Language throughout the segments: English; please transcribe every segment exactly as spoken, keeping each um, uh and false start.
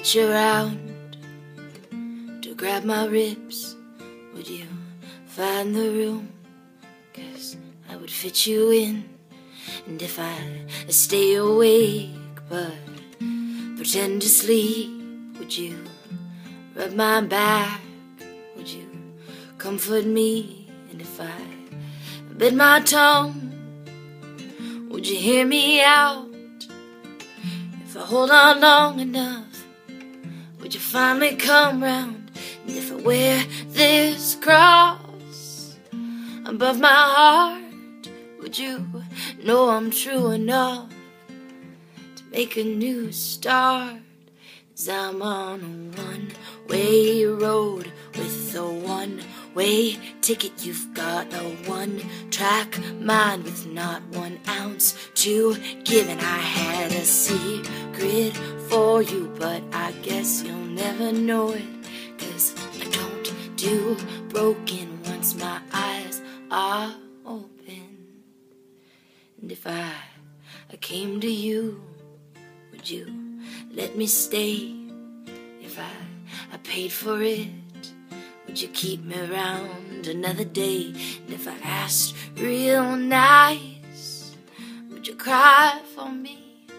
reach around to grab my ribs, would you find the room? 'Cause I would fit you in. And if I stay awake but pretend to sleep, would you rub my back? Would you comfort me? And if I bit my tongue, would you hear me out? If I hold on long enough, would you finally come round? And if I wear this cross above my heart, would you know I'm true enough to make a new start? 'Cause I'm on a one-way road with a one-way ticket. You've got a one-track mind with not one ounce to give. And I had a secret for you, but I guess you'll never know it. 'Cause I don't do broken once my eyes are open. And if I, I came to you, would you let me stay? If I, I paid for it, would you keep me around another day? And if I asked real nice, would you cry for me?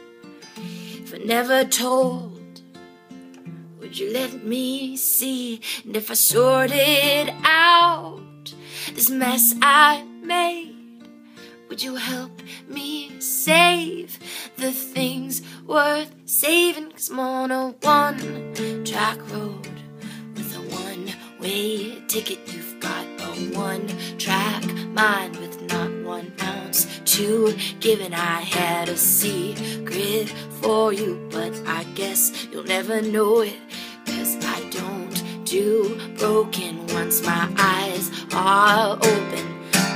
If I never told, would you let me see? And if I sorted out this mess I made, would you help me save the things worth saving? 'Cause I'm on a one-track road with a one-way ticket. You've got a one-track mind with not one ounce to give. And I had a secret for you, but I guess you'll never know it. 'Cause I don't do broken once my eyes are open.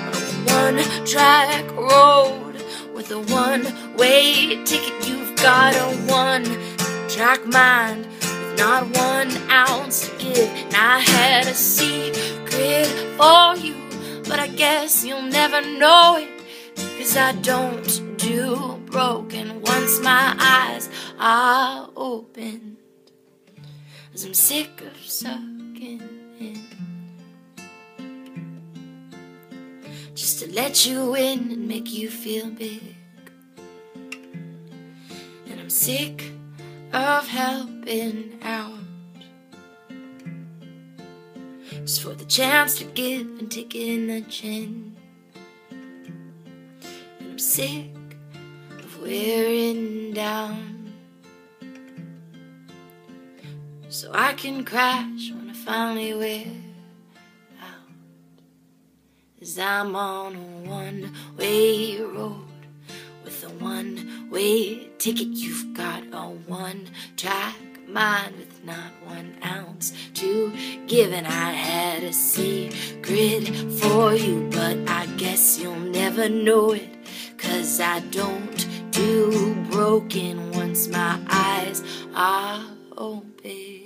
One-track road with a one-way ticket. You've got a one-track mind with not one ounce to give. And I had a secret for you, but I guess you'll never know it. 'Cause I don't do broken once my eyes are open. 'Cause I'm sick of sucking in, just to let you in and make you feel big. And I'm sick of helping out, just for the chance to give and take it in the chin. And I'm sick of wearing down, so I can crash when I finally wear. 'Cause I'm on a one-way road with a one-way ticket. You've got a one-track mind with not one ounce to give. And I had a secret for you, but I guess you'll never know it. 'Cause I don't do broken once my eyes are open.